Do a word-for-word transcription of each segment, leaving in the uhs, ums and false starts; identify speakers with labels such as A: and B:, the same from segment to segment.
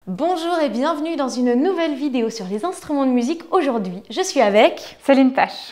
A: Bonjour et bienvenue dans une nouvelle vidéo sur les instruments de musique. Aujourd'hui, je suis avec
B: Céline Tache.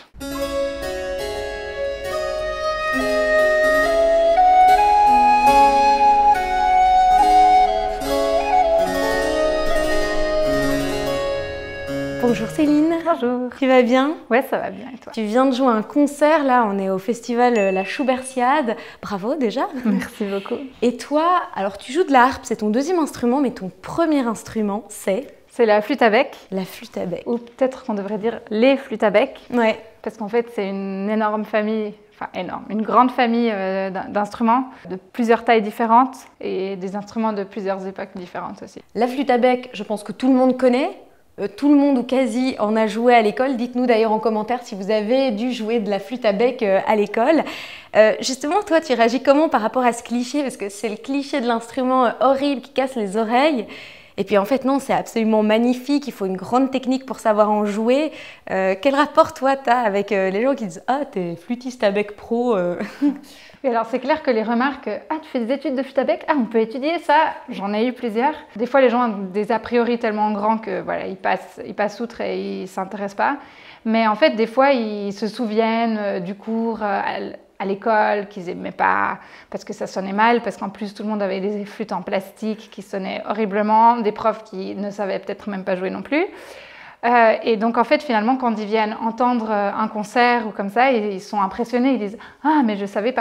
A: Bonjour Céline.
B: Bonjour.
A: Tu vas bien?
B: Ouais, ça va bien et toi?
A: Tu viens de jouer un concert, là on est au festival La Schubertiade. Bravo déjà.
B: Merci beaucoup.
A: Et toi, alors tu joues de la harpe, c'est ton deuxième instrument, mais ton premier instrument c'est?
B: C'est la flûte à bec.
A: La flûte à bec.
B: Ou peut-être qu'on devrait dire les flûtes à bec.
A: Ouais.
B: Parce qu'en fait c'est une énorme famille, enfin énorme, une grande famille euh, d'instruments de plusieurs tailles différentes et des instruments de plusieurs époques différentes aussi.
A: La flûte à bec, je pense que tout le monde connaît. Tout le monde ou quasi en a joué à l'école. Dites-nous d'ailleurs en commentaire si vous avez dû jouer de la flûte à bec à l'école. Euh, justement, toi, tu réagis comment par rapport à ce cliché? Parce que c'est le cliché de l'instrument horrible qui casse les oreilles. Et puis en fait, non, c'est absolument magnifique. Il faut une grande technique pour savoir en jouer. Euh, quel rapport, toi, tu as avec euh, les gens qui disent « Ah, t'es flûtiste à bec pro euh. ».
B: Et alors c'est clair que les remarques « Ah, tu fais des études de flûte à bec? Ah, on peut étudier ça ?» J'en ai eu plusieurs. Des fois, les gens ont des a priori tellement grands que voilà, ils passent, ils passent outre et ils ne s'intéressent pas. Mais en fait, des fois, ils se souviennent du cours à l'école qu'ils n'aimaient pas parce que ça sonnait mal, parce qu'en plus, tout le monde avait des flûtes en plastique qui sonnaient horriblement, des profs qui ne savaient peut-être même pas jouer non plus. Euh, et donc en fait finalement quand ils viennent entendre un concert ou comme ça, ils, ils sont impressionnés, ils disent « Ah mais je savais pas ».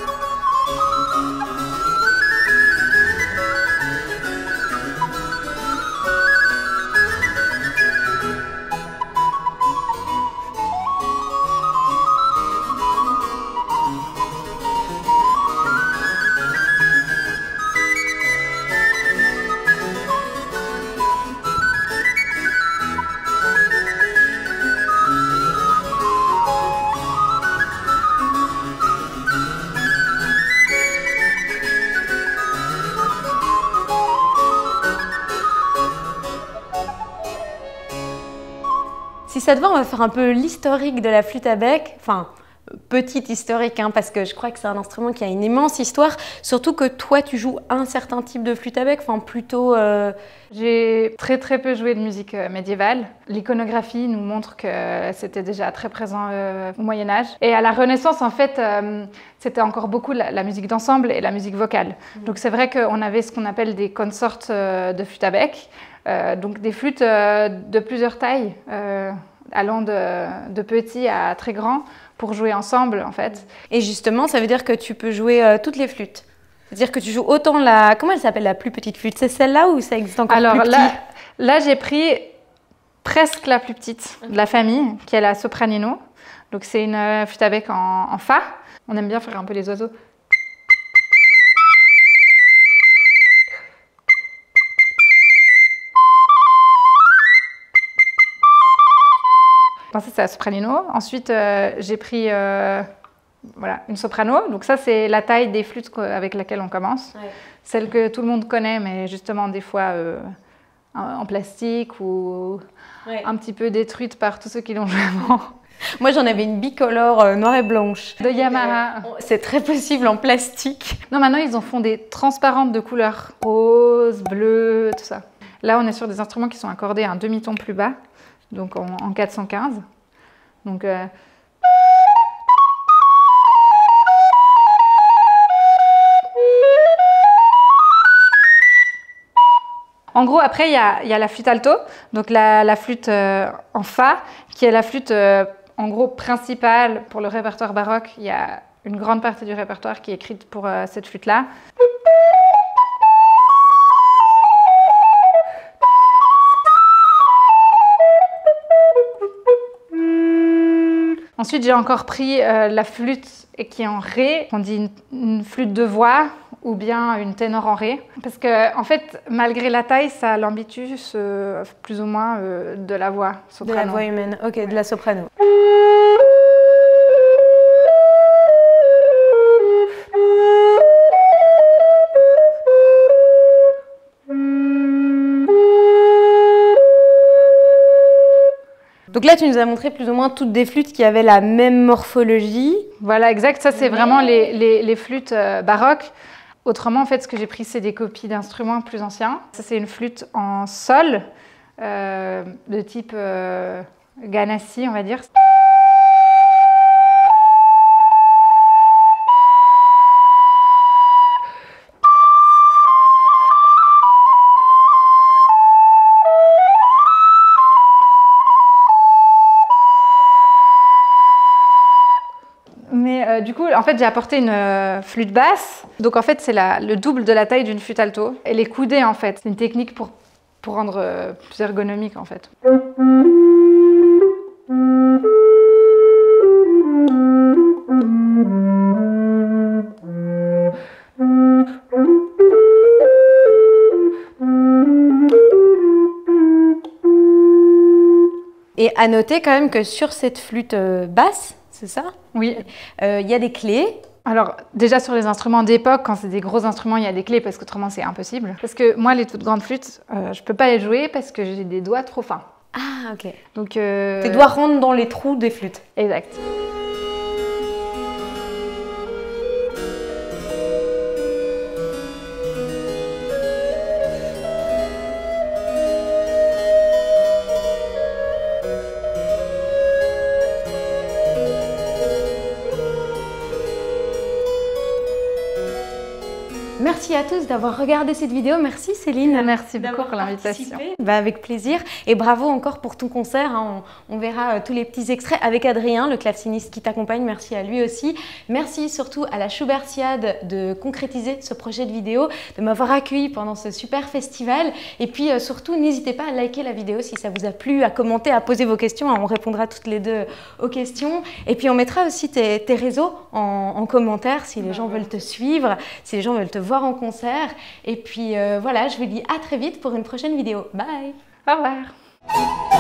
A: Si ça te va, on va faire un peu l'historique de la flûte à bec. Enfin, petite historique, hein, parce que je crois que c'est un instrument qui a une immense histoire. Surtout que toi, tu joues un certain type de flûte à bec, enfin plutôt... Euh...
B: J'ai très très peu joué de musique médiévale. L'iconographie nous montre que c'était déjà très présent euh, au Moyen-Âge. Et à la Renaissance, en fait, euh, c'était encore beaucoup la, la musique d'ensemble et la musique vocale. Mmh. Donc c'est vrai qu'on avait ce qu'on appelle des consorts euh, de flûte à bec. Euh, donc des flûtes euh, de plusieurs tailles, euh, allant de, de petits à très grands, pour jouer ensemble en fait.
A: Et justement, ça veut dire que tu peux jouer euh, toutes les flûtes? C'est-à-dire que tu joues autant la... Comment elle s'appelle la plus petite flûte? C'est celle-là ou ça existe encore
B: Alors,
A: plus petit?
B: là, là j'ai pris presque la plus petite de la famille, qui est la sopranino. Donc c'est une euh, flûte à bec en, en fa. On aime bien faire un peu les oiseaux. Ça, c'est la sopranino. Ensuite, euh, j'ai pris euh, voilà, une soprano. Donc ça, c'est la taille des flûtes avec laquelle on commence. Ouais. Celle que tout le monde connaît, mais justement, des fois euh, en plastique ou ouais. un petit peu détruite par tous ceux qui l'ont joué avant.
A: Moi, j'en avais une bicolore euh, noire et blanche.
B: De Yamaha.
A: Euh, c'est très possible en plastique.
B: Non, maintenant, ils en font des transparentes de couleurs rose, bleu, tout ça. Là, on est sur des instruments qui sont accordés à un demi-ton plus bas. Donc en, en quatre cent quinze. Donc, euh... en gros, après, il y a, y a la flûte alto, donc la, la flûte euh, en fa, qui est la flûte euh, en gros principale pour le répertoire baroque. Il y a une grande partie du répertoire qui est écrite pour euh, cette flûte-là. Ensuite, j'ai encore pris euh, la flûte qui est en ré, on dit une, une flûte de voix ou bien une ténor en ré. Parce que, en fait, malgré la taille, ça a l'ambitus euh, plus ou moins euh, de la voix soprano.
A: De la voix humaine, ok, ouais. De la soprano. Donc là, tu nous as montré plus ou moins toutes des flûtes qui avaient la même morphologie.
B: Voilà, exact. Ça, c'est vraiment les, les, les flûtes euh, baroques. Autrement, en fait, ce que j'ai pris, c'est des copies d'instruments plus anciens. Ça, c'est une flûte en sol, euh, de type euh, Ganassi, on va dire. Mais euh, du coup, en fait, j'ai apporté une euh, flûte basse. Donc, en fait, c'est le double de la taille d'une flûte alto. Elle est coudée, en fait. C'est une technique pour, pour rendre euh, plus ergonomique, en fait.
A: Et à noter quand même que sur cette flûte euh, basse, c'est ça?
B: Oui.
A: Il euh, y a des clés.
B: Alors, déjà sur les instruments d'époque, quand c'est des gros instruments, il y a des clés parce qu'autrement c'est impossible. Parce que moi, les toutes grandes flûtes, euh, je peux pas les jouer parce que j'ai des doigts trop fins.
A: Ah, ok.
B: Donc, euh...
A: tes doigts rentrent dans les trous des flûtes.
B: Exact.
A: Merci à tous d'avoir regardé cette vidéo. Merci Céline.
B: Merci beaucoup pour l'invitation.
A: Bah, avec plaisir. Et bravo encore pour ton concert. Hein. On, on verra euh, tous les petits extraits avec Adrien, le claveciniste qui t'accompagne. Merci à lui aussi. Merci surtout à la Schubertiade de concrétiser ce projet de vidéo, de m'avoir accueilli pendant ce super festival. Et puis euh, surtout, n'hésitez pas à liker la vidéo si ça vous a plu, à commenter, à poser vos questions. On répondra toutes les deux aux questions. Et puis on mettra aussi tes, tes réseaux en, en commentaire si les gens veulent te suivre, si les gens veulent te voir en concert. Et puis euh, voilà, je vous dis à très vite pour une prochaine vidéo. Bye!
B: Au revoir!